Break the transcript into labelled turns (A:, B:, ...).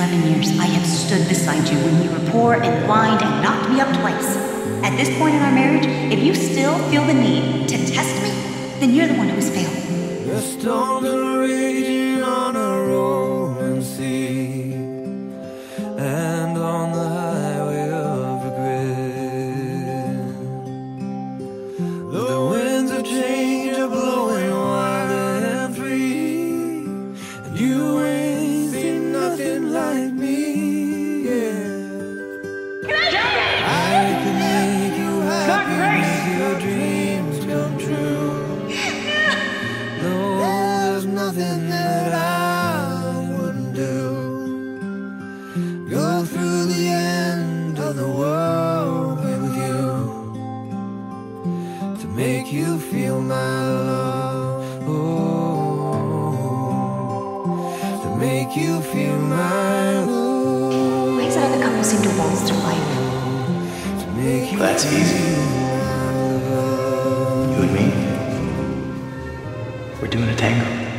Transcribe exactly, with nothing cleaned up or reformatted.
A: eleven years, I have stood beside you when you were poor and blind and knocked me up twice. At this point in our marriage, if you still feel the need to test me, then you're the one who has failed.
B: The storms are raging on a rolling sea, and on the highway of regret, the winds of change are blowing wild and free, and you ain't seen nothing like me, yeah. I can make you happy, make your dreams come true. No, there's nothing that I wouldn't do. Go through the end of the world with you, to make you feel my love, oh, to make you feel my love.
A: Why is it other couples seem to waltz through life?
B: To make you
C: Well, that's easy. You and me, we're doing a tango.